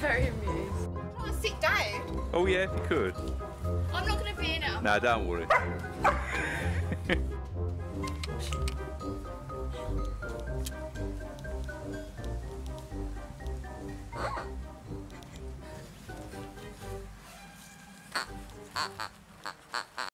very amused. I want to sit down. Oh yeah, if you could. I'm not going to be in it. No, don't worry.